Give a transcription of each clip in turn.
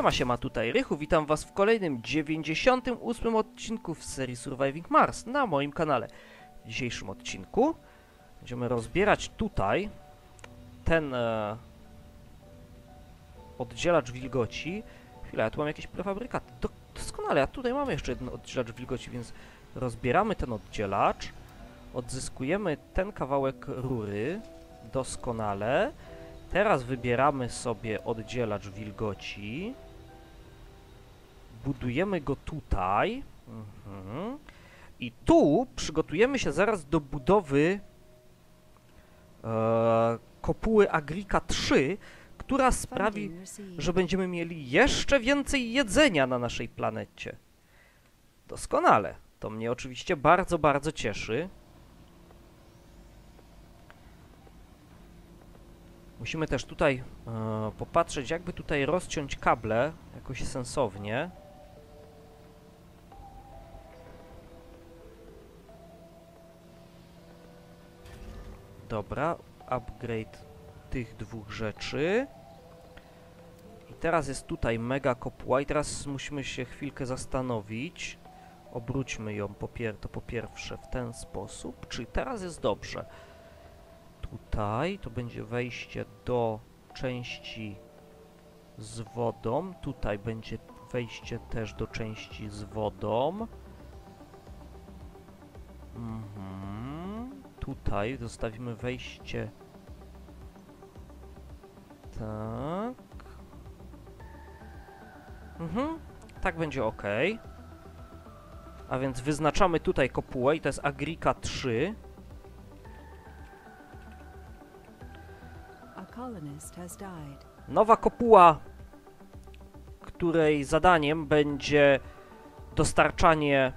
Siema, tutaj Rychu, witam was w kolejnym 98 odcinku w serii Surviving Mars na moim kanale. W dzisiejszym odcinku będziemy rozbierać tutaj ten oddzielacz wilgoci. Chwila, ja tu mam jakieś prefabrykaty. Doskonale, a tutaj mamy jeszcze jeden oddzielacz wilgoci, więc rozbieramy ten oddzielacz. Odzyskujemy ten kawałek rury. Doskonale. Teraz wybieramy sobie oddzielacz wilgoci. Budujemy go tutaj. I tu przygotujemy się zaraz do budowy kopuły Agrika 3, która sprawi, że będziemy mieli jeszcze więcej jedzenia na naszej planecie. Doskonale. To mnie oczywiście bardzo, bardzo cieszy. Musimy też tutaj popatrzeć, jakby tutaj rozciąć kable jakoś sensownie. Dobra, upgrade tych dwóch rzeczy. I teraz jest tutaj mega kopuła i teraz musimy się chwilkę zastanowić. Obróćmy ją po pierwsze w ten sposób. Czy teraz jest dobrze? Tutaj to będzie wejście do części z wodą. Tutaj będzie wejście też do części z wodą. Tutaj zostawimy wejście. Tak. Tak będzie ok. A więc wyznaczamy tutaj kopułę i to jest Agrika 3. Nowa kopuła, której zadaniem będzie dostarczanie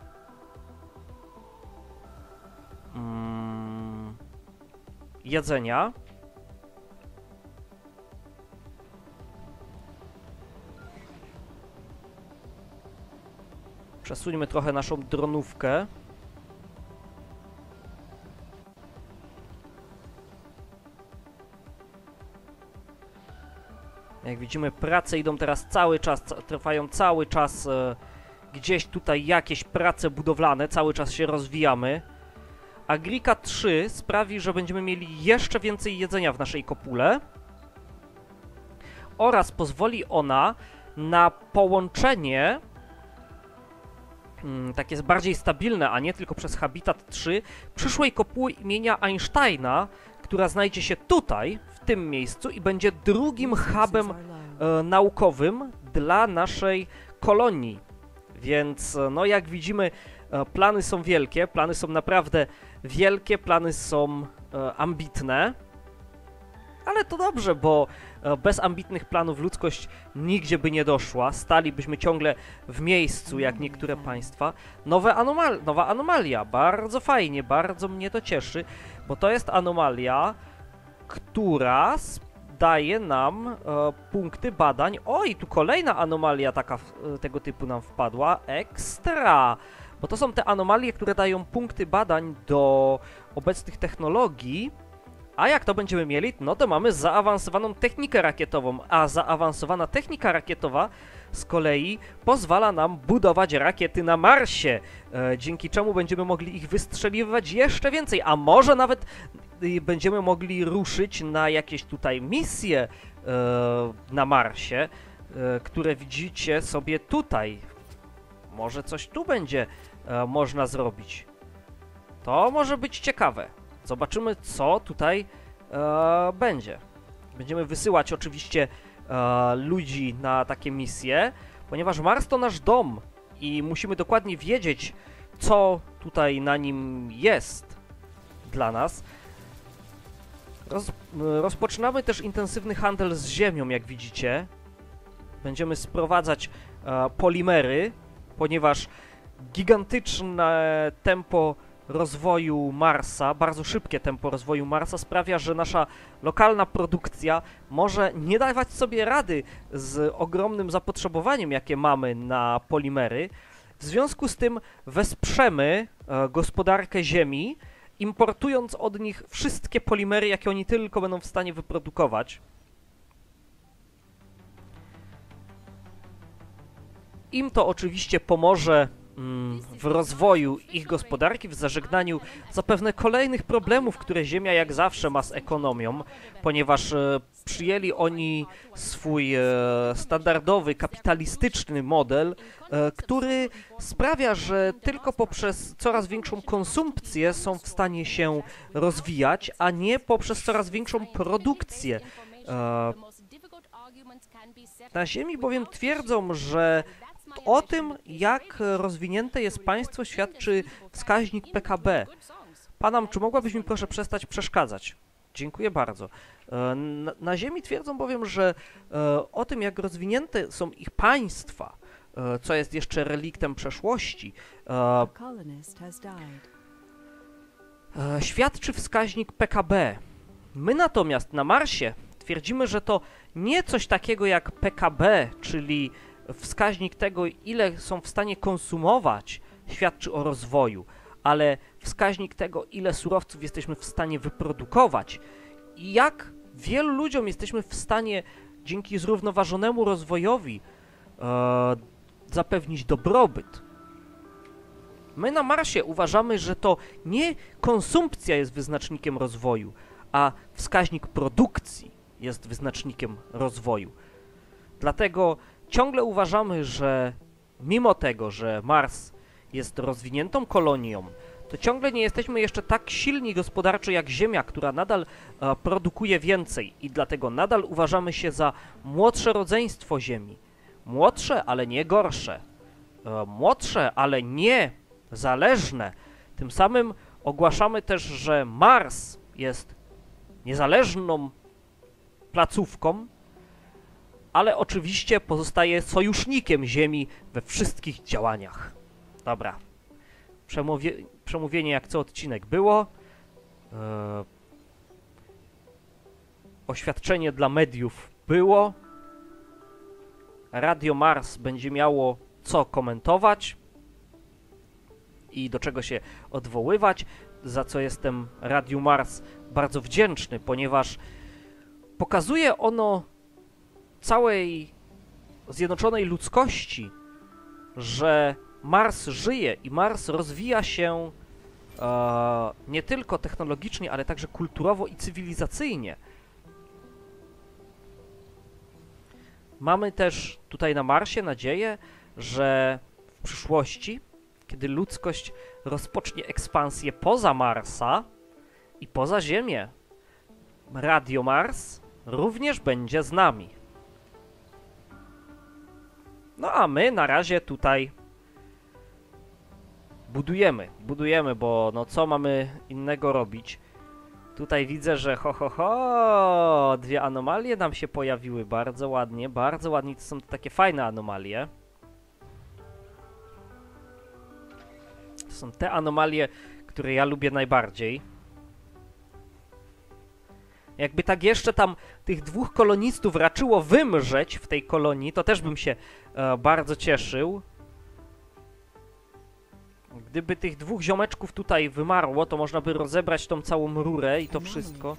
jedzenia. Przesuńmy trochę naszą dronówkę. Jak widzimy, prace idą teraz cały czas, trwają cały czas gdzieś tutaj jakieś prace budowlane, cały czas się rozwijamy. Agrika 3 sprawi, że będziemy mieli jeszcze więcej jedzenia w naszej kopule oraz pozwoli ona na połączenie takie bardziej stabilne, a nie tylko przez Habitat 3, przyszłej kopuły imienia Einsteina, która znajdzie się tutaj, w tym miejscu i będzie drugim hubem naukowym dla naszej kolonii. Więc, no jak widzimy, plany są wielkie, plany są naprawdę wielkie, plany są ambitne. Ale to dobrze, bo bez ambitnych planów ludzkość nigdzie by nie doszła. Stalibyśmy ciągle w miejscu, jak niektóre państwa. Nowa anomalia. Bardzo fajnie, bardzo mnie to cieszy, bo to jest anomalia, która daje nam punkty badań. Oj, tu kolejna anomalia tego typu nam wpadła. Ekstra! Bo to są te anomalie, które dają punkty badań do obecnych technologii. A jak to będziemy mieli, no to mamy zaawansowaną technikę rakietową, a zaawansowana technika rakietowa z kolei pozwala nam budować rakiety na Marsie, dzięki czemu będziemy mogli ich wystrzeliwać jeszcze więcej, a może nawet będziemy mogli ruszyć na jakieś tutaj misje na Marsie, które widzicie sobie tutaj. Może coś tu będzie można zrobić. To może być ciekawe. Zobaczymy, co tutaj będzie. Będziemy wysyłać oczywiście ludzi na takie misje, ponieważ Mars to nasz dom i musimy dokładnie wiedzieć, co tutaj na nim jest dla nas. Rozpoczynamy też intensywny handel z Ziemią, jak widzicie. Będziemy sprowadzać polimery, ponieważ gigantyczne tempo rozwoju Marsa, bardzo szybkie tempo rozwoju Marsa sprawia, że nasza lokalna produkcja może nie dawać sobie rady z ogromnym zapotrzebowaniem, jakie mamy na polimery. W związku z tym wesprzemy gospodarkę Ziemi, importując od nich wszystkie polimery, jakie oni tylko będą w stanie wyprodukować. Im to oczywiście pomoże w rozwoju ich gospodarki, w zażegnaniu zapewne kolejnych problemów, które Ziemia jak zawsze ma z ekonomią, ponieważ przyjęli oni swój standardowy, kapitalistyczny model, który sprawia, że tylko poprzez coraz większą konsumpcję są w stanie się rozwijać, a nie poprzez coraz większą produkcję. Na Ziemi bowiem twierdzą, że o tym, jak rozwinięte jest państwo, świadczy wskaźnik PKB. Panam, czy mogłabyś mi proszę przestać przeszkadzać? Dziękuję bardzo. Na Ziemi twierdzą bowiem, że o tym, jak rozwinięte są ich państwa, co jest jeszcze reliktem przeszłości, świadczy wskaźnik PKB. My natomiast na Marsie twierdzimy, że to nie coś takiego jak PKB, czyli wskaźnik tego, ile są w stanie konsumować, świadczy o rozwoju, ale wskaźnik tego, ile surowców jesteśmy w stanie wyprodukować i jak wielu ludziom jesteśmy w stanie dzięki zrównoważonemu rozwojowi zapewnić dobrobyt. My na Marsie uważamy, że to nie konsumpcja jest wyznacznikiem rozwoju, a wskaźnik produkcji jest wyznacznikiem rozwoju. Dlatego ciągle uważamy, że mimo tego, że Mars jest rozwiniętą kolonią, to ciągle nie jesteśmy jeszcze tak silni gospodarczo jak Ziemia, która nadal produkuje więcej i dlatego nadal uważamy się za młodsze rodzeństwo Ziemi. Młodsze, ale nie gorsze. Młodsze, ale nie zależne. Tym samym ogłaszamy też, że Mars jest niezależną placówką, ale oczywiście pozostaje sojusznikiem Ziemi we wszystkich działaniach. Dobra. Przemówienie jak co odcinek było. Oświadczenie dla mediów było. Radio Mars będzie miało co komentować i do czego się odwoływać, za co jestem Radiu Mars bardzo wdzięczny, ponieważ pokazuje ono całej zjednoczonej ludzkości, że Mars żyje i Mars rozwija się nie tylko technologicznie, ale także kulturowo i cywilizacyjnie. Mamy też tutaj na Marsie nadzieję, że w przyszłości, kiedy ludzkość rozpocznie ekspansję poza Marsa i poza Ziemię, Radio Mars również będzie z nami. No a my na razie tutaj budujemy, bo no co mamy innego robić? Tutaj widzę, że dwie anomalie nam się pojawiły, bardzo ładnie, to są takie fajne anomalie. To są te anomalie, które ja lubię najbardziej. Jakby tak jeszcze tam tych dwóch kolonistów raczyło wymrzeć w tej kolonii, to też bym się bardzo cieszył. Gdyby tych dwóch ziomeczków tutaj wymarło, to można by rozebrać tą całą rurę i to wszystko.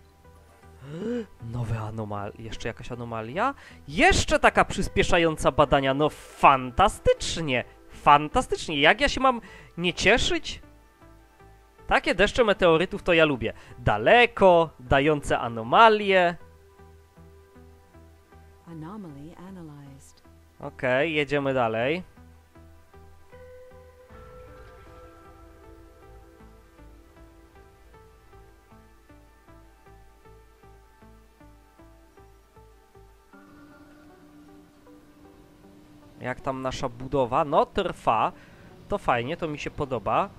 Nowe anomalie. Jeszcze jakaś anomalia? Jeszcze taka przyspieszająca badania. No fantastycznie! Fantastycznie! Jak ja się mam nie cieszyć? Takie deszcze meteorytów to ja lubię. Daleko, dające anomalie. Okej, jedziemy dalej. Jak tam nasza budowa? No, trwa. To fajnie, to mi się podoba.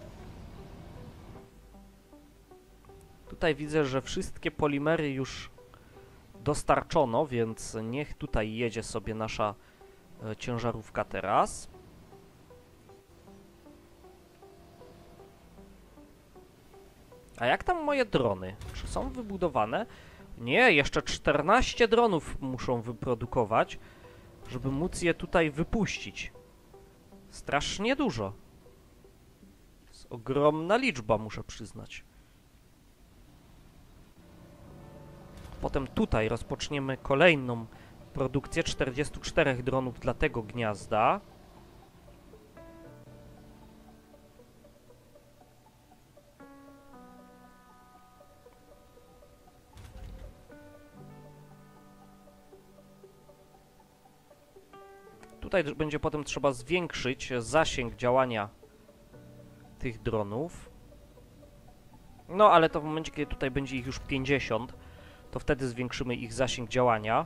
Tutaj widzę, że wszystkie polimery już dostarczono, więc niech tutaj jedzie sobie nasza ciężarówka teraz. A jak tam moje drony? Czy są wybudowane? Nie, jeszcze 14 dronów muszą wyprodukować, żeby móc je tutaj wypuścić. Strasznie dużo. To jest ogromna liczba, muszę przyznać. Potem tutaj rozpoczniemy kolejną produkcję 44 dronów dla tego gniazda. Tutaj będzie potem trzeba zwiększyć zasięg działania tych dronów. No, ale to w momencie, kiedy tutaj będzie ich już 50, to wtedy zwiększymy ich zasięg działania.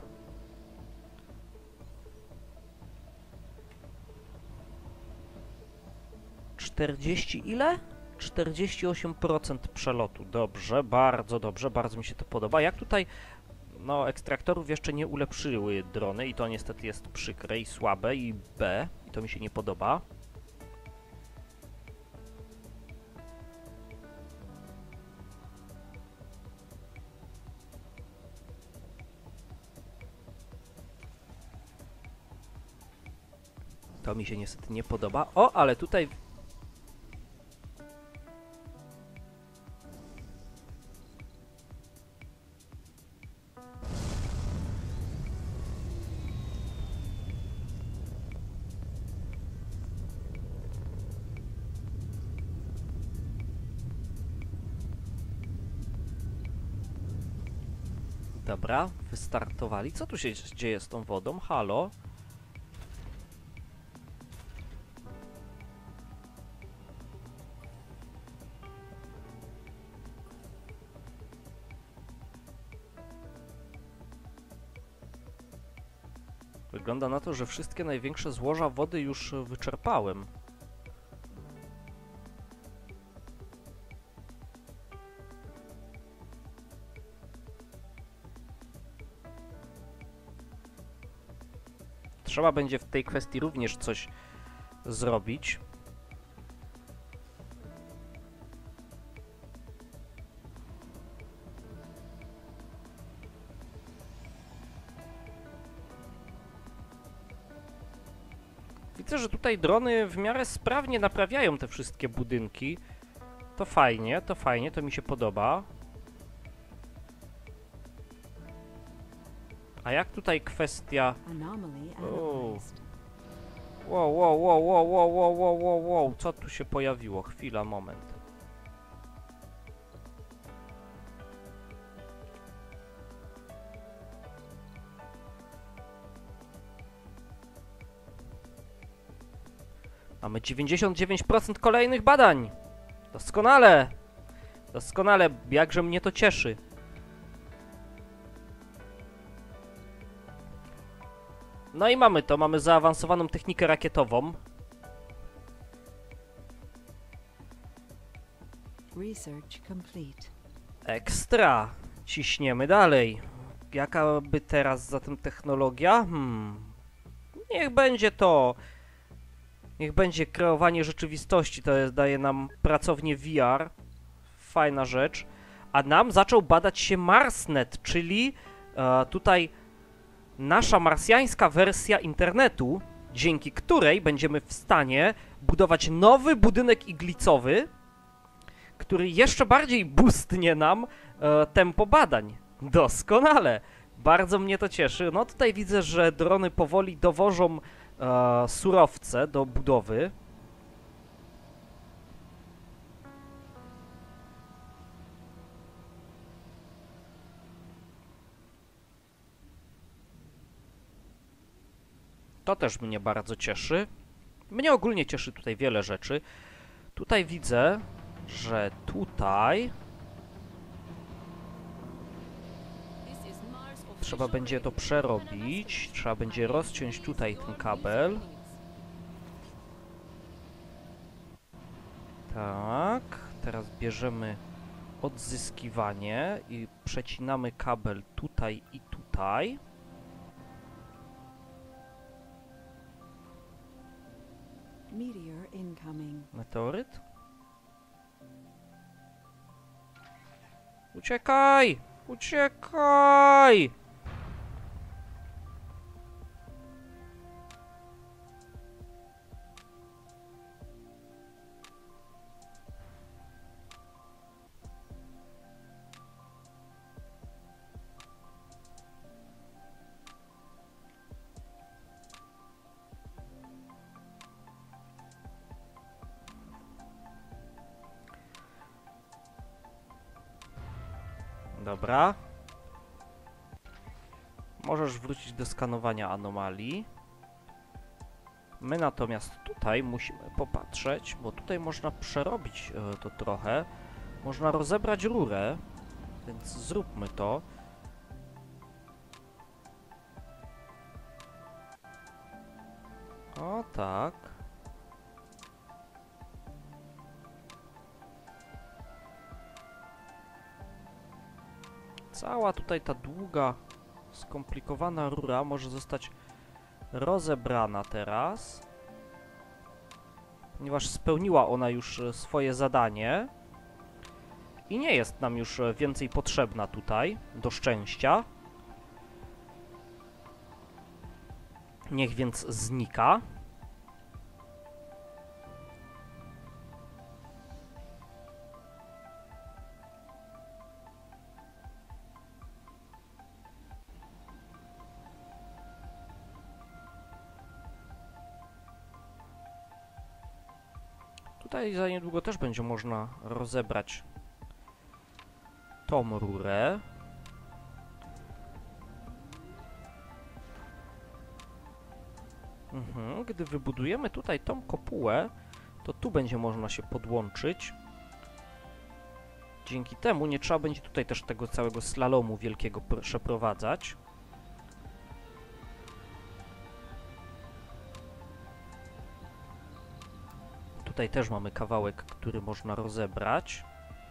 Ile? 48% przelotu. Dobrze, bardzo mi się to podoba. Jak tutaj, no, ekstraktorów jeszcze nie ulepszyły drony i to niestety jest przykre i słabe i B. I to mi się nie podoba. To mi się niestety nie podoba. O, ale tutaj... Dobra, wystartowali. Co tu się dzieje z tą wodą? Halo? Wygląda na to, że wszystkie największe złoża wody już wyczerpałem. Trzeba będzie w tej kwestii również coś zrobić. Widzę, że tutaj drony w miarę sprawnie naprawiają te wszystkie budynki. To fajnie, to mi się podoba. A jak tutaj kwestia... Wow, co tu się pojawiło? Chwila, moment. Mamy 99% kolejnych badań! Doskonale! Doskonale, jakże mnie to cieszy. No i mamy to, mamy zaawansowaną technikę rakietową. Ekstra! Ciśniemy dalej. Jaka by teraz zatem technologia? Niech będzie to. Niech będzie kreowanie rzeczywistości, to jest, daje nam pracownię VR. Fajna rzecz. A nam zaczął badać się MarsNet, czyli tutaj nasza marsjańska wersja internetu, dzięki której będziemy w stanie budować nowy budynek iglicowy, który jeszcze bardziej boostnie nam tempo badań. Doskonale! Bardzo mnie to cieszy. No tutaj widzę, że drony powoli dowożą surowce do budowy. To też mnie bardzo cieszy. Mnie ogólnie cieszy tutaj wiele rzeczy. Tutaj widzę, że tutaj trzeba będzie to przerobić. Trzeba będzie rozciąć tutaj ten kabel. Tak. Teraz bierzemy odzyskiwanie i przecinamy kabel tutaj i tutaj. Meteoryt? Uciekaj! Uciekaj! Dobra. Możesz wrócić do skanowania anomalii. My natomiast tutaj musimy popatrzeć, bo tutaj można przerobić to trochę. Można rozebrać rurę, więc zróbmy to. O tak. Cała tutaj ta długa, skomplikowana rura może zostać rozebrana teraz, ponieważ spełniła ona już swoje zadanie i nie jest nam już więcej potrzebna tutaj, do szczęścia. Niech więc znika. Tutaj za niedługo też będzie można rozebrać tą rurę. Gdy wybudujemy tutaj tą kopułę, to tu będzie można się podłączyć. Dzięki temu nie trzeba będzie tutaj też tego całego slalomu wielkiego przeprowadzać. Tutaj też mamy kawałek, który można rozebrać.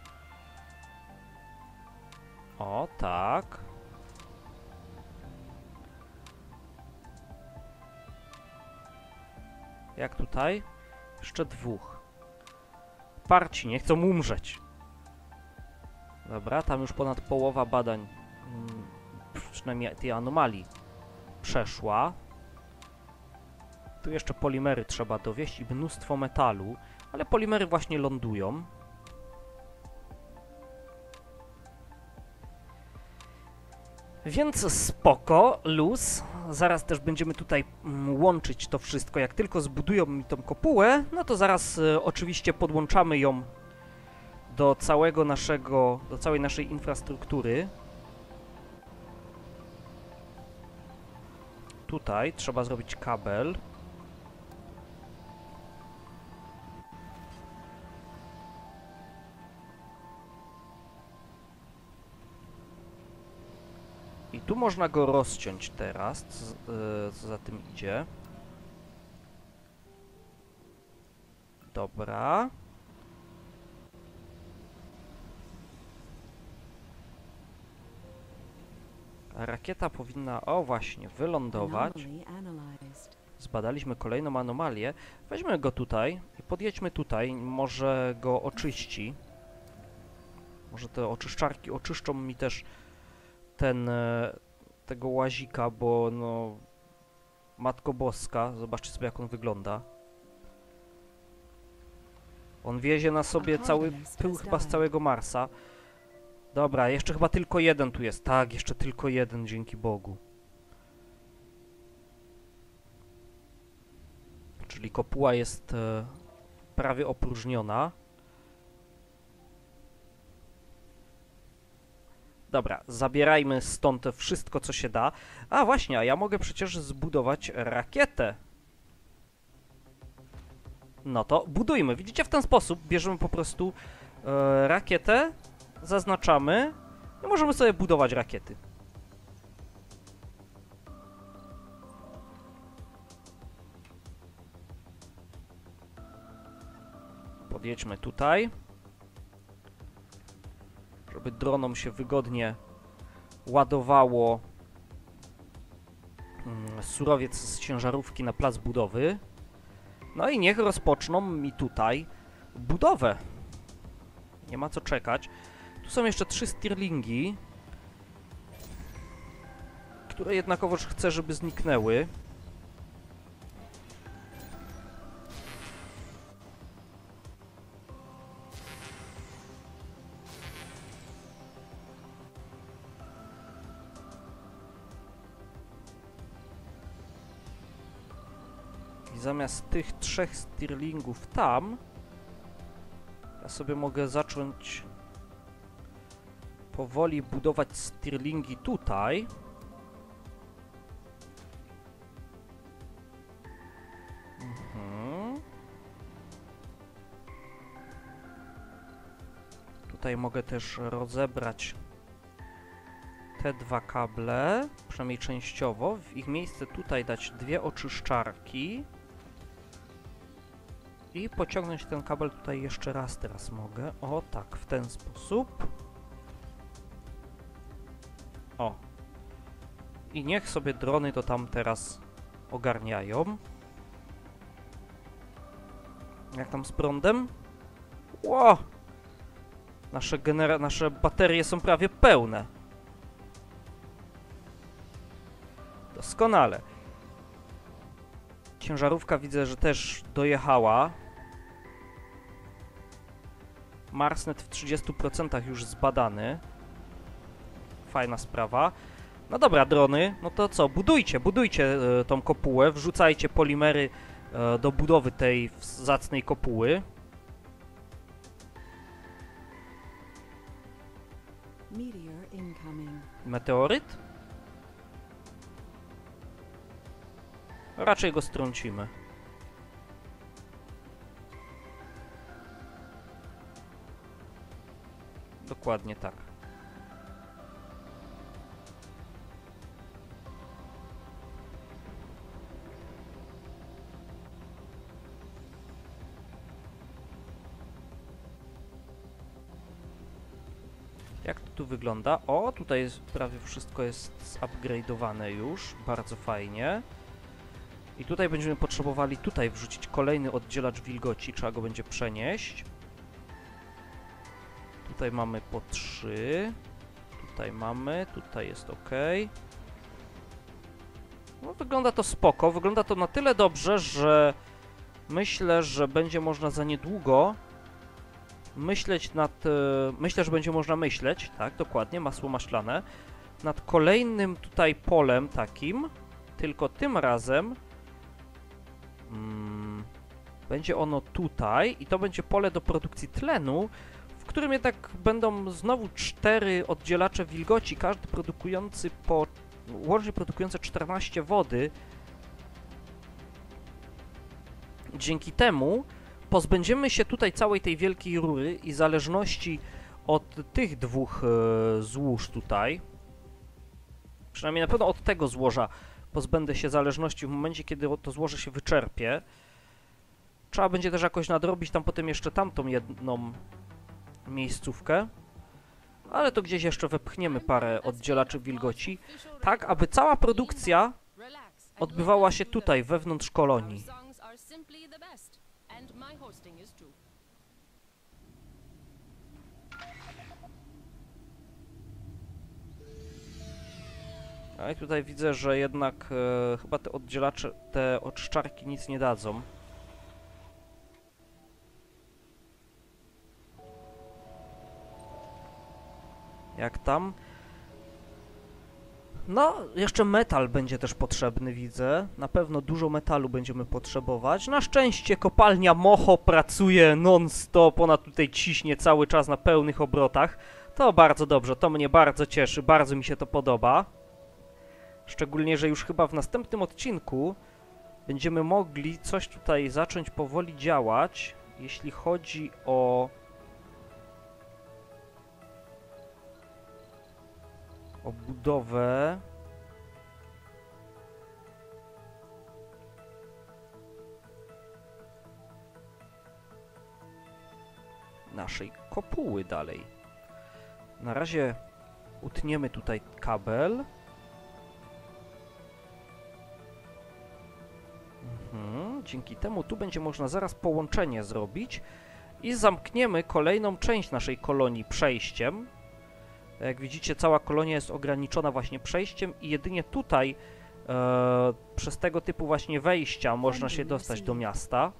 O, tak. Jak tutaj? Jeszcze dwóch. Parci nie chcą umrzeć. Dobra, tam już ponad połowa badań, przynajmniej tej anomalii, przeszła. Tu jeszcze polimery trzeba dowieść i mnóstwo metalu, ale polimery właśnie lądują. Więc spoko, luz. Zaraz też będziemy tutaj łączyć to wszystko. Jak tylko zbudują mi tą kopułę, no to zaraz oczywiście podłączamy ją do całej naszej infrastruktury. Tutaj trzeba zrobić kabel. I tu można go rozciąć teraz, co za tym idzie. Dobra. A rakieta powinna, o właśnie, wylądować. Zbadaliśmy kolejną anomalię. Weźmy go tutaj i podjedźmy tutaj. Może go oczyści. Może te oczyszczarki oczyszczą mi też tego łazika, bo no... Matko Boska, zobaczcie sobie jak on wygląda. On wiezie na sobie cały pył chyba z całego Marsa. Dobra, jeszcze chyba tylko jeden tu jest. Tak, jeszcze tylko jeden, dzięki Bogu. Czyli kopuła jest prawie opróżniona. Dobra, zabierajmy stąd wszystko, co się da. A właśnie, a ja mogę przecież zbudować rakietę. No to budujmy. Widzicie, w ten sposób bierzemy po prostu rakietę, zaznaczamy i możemy sobie budować rakiety. Podjedźmy tutaj, żeby dronom się wygodnie ładowało surowiec z ciężarówki na plac budowy. No i niech rozpoczną mi tutaj budowę. Nie ma co czekać. Tu są jeszcze 3 Stirlingi, które jednakowoż chcę, żeby zniknęły. I zamiast tych 3 Stirlingów tam, ja sobie mogę zacząć powoli budować Stirlingi tutaj. Tutaj mogę też rozebrać te dwa kable, przynajmniej częściowo. W ich miejsce tutaj dać dwie oczyszczarki. I pociągnąć ten kabel tutaj jeszcze raz teraz mogę. O, tak, w ten sposób. O. I niech sobie drony to tam teraz ogarniają. Jak tam z prądem? Ło! Nasze baterie są prawie pełne. Doskonale. Ciężarówka widzę, że też dojechała. Marsnet w 30% już zbadany. Fajna sprawa. No dobra, drony, no to co? Budujcie tą kopułę, wrzucajcie polimery do budowy tej zacnej kopuły. Meteoryt? Raczej go strącimy. Dokładnie tak. Jak to tu wygląda? O, tutaj jest, prawie wszystko jest zupgrade'owane już. Bardzo fajnie. I tutaj będziemy potrzebowali tutaj wrzucić kolejny oddzielacz wilgoci. Trzeba go będzie przenieść. Tutaj mamy po 3. Tutaj mamy. Tutaj jest ok. No, wygląda to spoko. Wygląda to na tyle dobrze, że myślę, że będzie można za niedługo myśleć nad... myślę, że będzie można myśleć, tak, dokładnie, masło maślane, nad kolejnym tutaj polem takim, tylko tym razem będzie ono tutaj i to będzie pole do produkcji tlenu, w którym jednak będą znowu 4 oddzielacze wilgoci, każdy produkujący łącznie produkujące 14 wody. Dzięki temu pozbędziemy się tutaj całej tej wielkiej rury i zależności od tych dwóch złóż tutaj. Przynajmniej na pewno od tego złoża pozbędę się zależności w momencie, kiedy to złoże się wyczerpie. Trzeba będzie też jakoś nadrobić tam potem jeszcze tamtą jedną miejscówkę. Ale to gdzieś jeszcze wepchniemy parę oddzielaczy wilgoci, tak aby cała produkcja odbywała się tutaj, wewnątrz kolonii. A i tutaj widzę, że jednak chyba te oddzielacze, te oczyszczarki nic nie dadzą. Jak tam? No, jeszcze metal będzie też potrzebny, widzę. Na pewno dużo metalu będziemy potrzebować. Na szczęście kopalnia Moho pracuje non-stop, ona tutaj ciśnie cały czas na pełnych obrotach. To bardzo dobrze, to mnie bardzo cieszy, bardzo mi się to podoba. Szczególnie, że już chyba w następnym odcinku będziemy mogli coś tutaj zacząć powoli działać, jeśli chodzi o budowę naszej kopuły dalej. Na razie utniemy tutaj kabel. Dzięki temu tu będzie można zaraz połączenie zrobić i zamkniemy kolejną część naszej kolonii przejściem. Jak widzicie, cała kolonia jest ograniczona właśnie przejściem i jedynie tutaj przez tego typu właśnie wejścia można się dostać do miasta.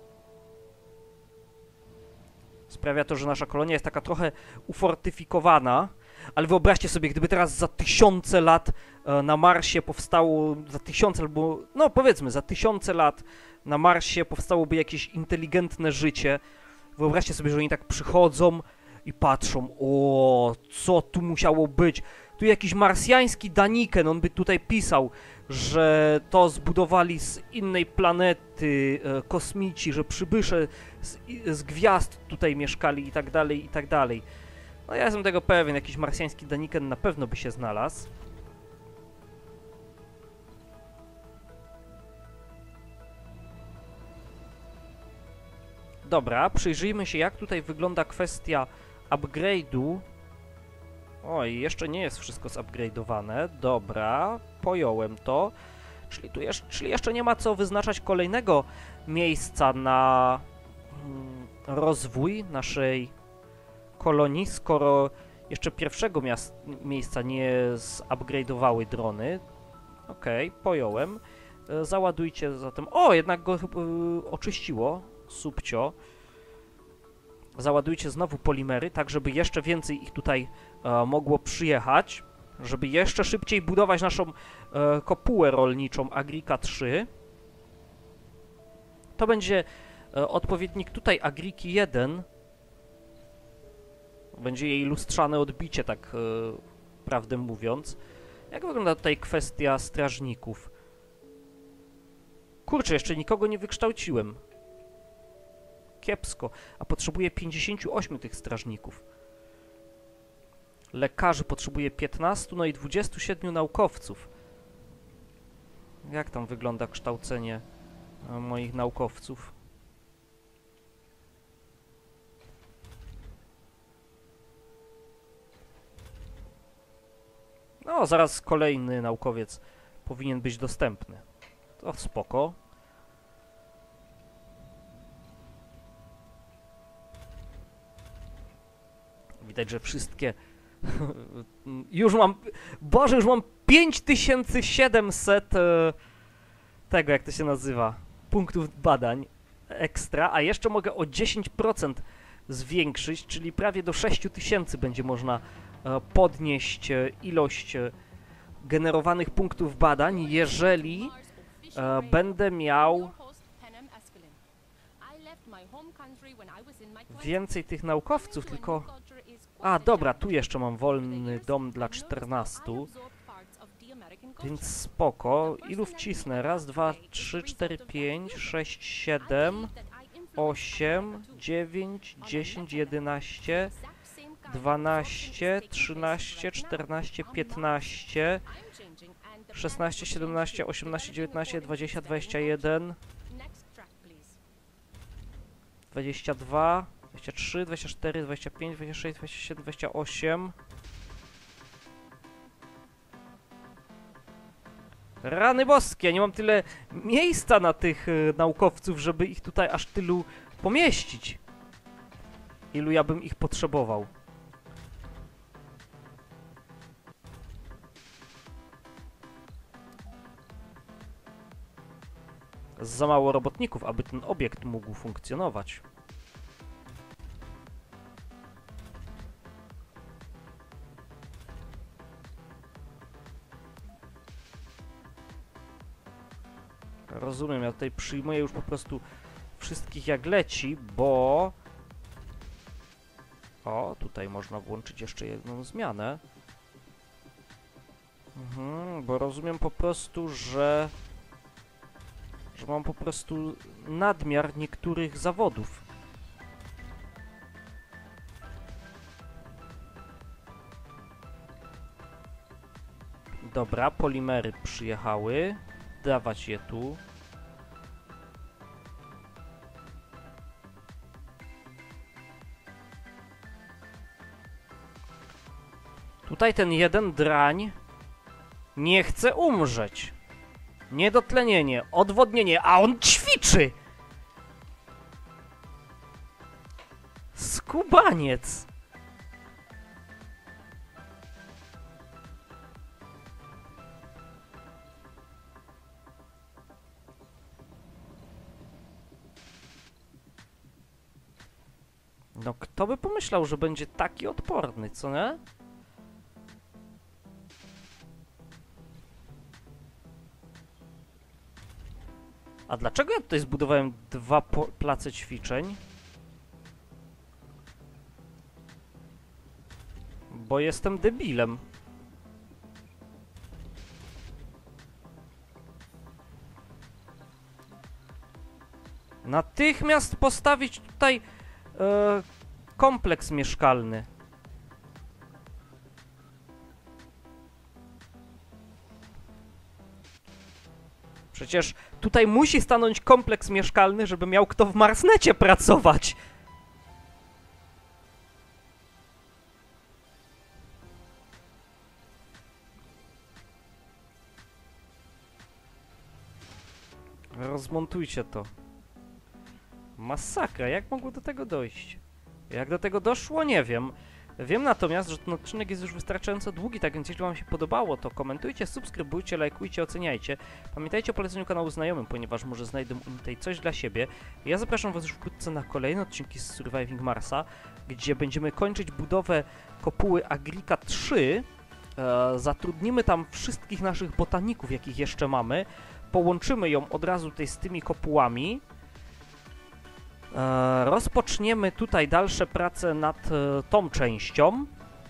Sprawia to, że nasza kolonia jest taka trochę ufortyfikowana, ale wyobraźcie sobie, gdyby teraz za 1000 lat na Marsie powstało, za 1000 albo, no powiedzmy, za 1000 lat na Marsie powstałoby jakieś inteligentne życie. Wyobraźcie sobie, że oni tak przychodzą i patrzą, o, co tu musiało być? Tu jakiś marsjański Daniken, on by tutaj pisał, że to zbudowali z innej planety kosmici, że przybysze z gwiazd tutaj mieszkali i tak dalej, i tak dalej. No ja jestem tego pewien, jakiś marsjański Daniken na pewno by się znalazł. Dobra, przyjrzyjmy się, jak tutaj wygląda kwestia upgrade'u. Oj, jeszcze nie jest wszystko zupgrade'owane. Dobra, pojąłem to. Czyli jeszcze nie ma co wyznaczać kolejnego miejsca na rozwój naszej kolonii, skoro jeszcze pierwszego miejsca nie zupgrade'owały drony. Okej, pojąłem. Załadujcie zatem... O, jednak go oczyściło. Subcio. Załadujcie znowu polimery, tak żeby jeszcze więcej ich tutaj mogło przyjechać, żeby jeszcze szybciej budować naszą kopułę rolniczą Agrika 3. To będzie odpowiednik tutaj Agriki 1. Będzie jej lustrzane odbicie, tak prawdę mówiąc. Jak wygląda tutaj kwestia strażników? Kurczę, jeszcze nikogo nie wykształciłem. Kiepsko, a potrzebuję 58 tych strażników. Lekarzy potrzebuję 15, no i 27 naukowców. Jak tam wygląda kształcenie moich naukowców? No, zaraz kolejny naukowiec powinien być dostępny. To spoko. Widać, że wszystkie... już mam... Boże, już mam 5700 tego, jak to się nazywa, punktów badań ekstra, a jeszcze mogę o 10% zwiększyć, czyli prawie do 6000 będzie można podnieść ilość generowanych punktów badań, jeżeli będę miał więcej tych naukowców, tylko... A, dobra, tu jeszcze mam wolny dom dla 14, więc spoko. Ilu wcisnę? Raz, dwa, 3, 4, 5, 6, 7, 8, 9, 10, 11, 12, 13, 14, 15, 16, 17, 18, 19, 20, 21, 22, 23, 24, 25, 26, 27, 28. Rany boskie, nie mam tyle miejsca na tych naukowców, żeby ich tutaj aż tylu pomieścić. Ilu ja bym ich potrzebował. Za mało robotników, aby ten obiekt mógł funkcjonować. Rozumiem, ja tutaj przyjmuję już po prostu wszystkich jak leci, bo... O, tutaj można włączyć jeszcze jedną zmianę. Bo rozumiem po prostu, że mam po prostu nadmiar niektórych zawodów. Dobra, polimery przyjechały. Dawać je tu. Tutaj ten jeden drań nie chce umrzeć. Niedotlenienie, odwodnienie, a on ćwiczy! Skubaniec! No kto by pomyślał, że będzie taki odporny, co nie? A dlaczego ja tutaj zbudowałem dwa place ćwiczeń? Bo jestem debilem. Natychmiast postawić tutaj kompleks mieszkalny. Przecież tutaj musi stanąć kompleks mieszkalny, żeby miał kto w Marsnecie pracować. Rozmontujcie to. Masakra, jak mogło do tego dojść? Jak do tego doszło, nie wiem. Wiem natomiast, że ten odcinek jest już wystarczająco długi, tak więc jeśli wam się podobało, to komentujcie, subskrybujcie, lajkujcie, oceniajcie. Pamiętajcie o poleceniu kanału znajomym, ponieważ może znajdą oni tutaj coś dla siebie. Ja zapraszam was już wkrótce na kolejne odcinki z Surviving Marsa, gdzie będziemy kończyć budowę kopuły Agrica 3. Zatrudnimy tam wszystkich naszych botaników, jakich jeszcze mamy. Połączymy ją od razu tutaj z tymi kopułami. Rozpoczniemy tutaj dalsze prace nad tą częścią.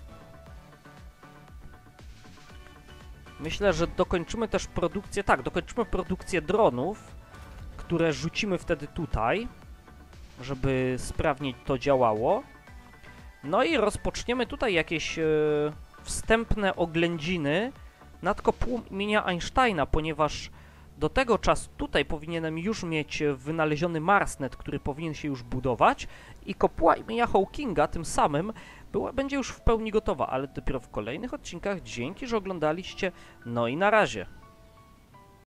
Myślę, że dokończymy też produkcję, tak, dokończymy produkcję dronów, które rzucimy wtedy tutaj, żeby sprawnie to działało. No i rozpoczniemy tutaj jakieś wstępne oględziny nad kopułą imienia Einsteina, ponieważ do tego czasu tutaj powinienem już mieć wynaleziony Marsnet, który powinien się już budować i kopuła imienia Hawkinga tym samym będzie już w pełni gotowa, ale dopiero w kolejnych odcinkach. Dzięki, że oglądaliście, no i na razie.